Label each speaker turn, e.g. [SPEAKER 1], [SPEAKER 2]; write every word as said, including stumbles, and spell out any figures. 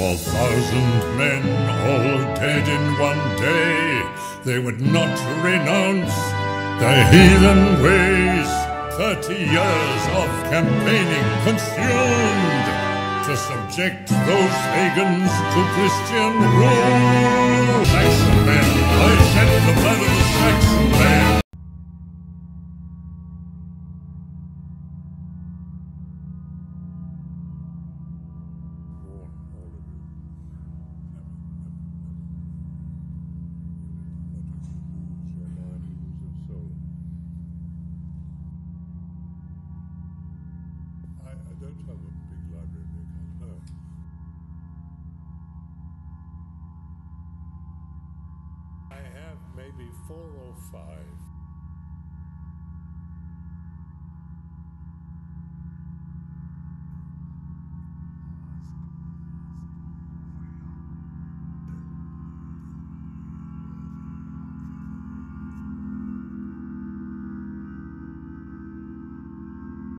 [SPEAKER 1] Four thousand men all dead in one day, they would not renounce their heathen ways. Thirty years of campaigning consumed to subject those pagans to Christian rule. Saxon men, I shed the blood of the Saxon men. I, I don't have a big library, no. I have maybe four or five.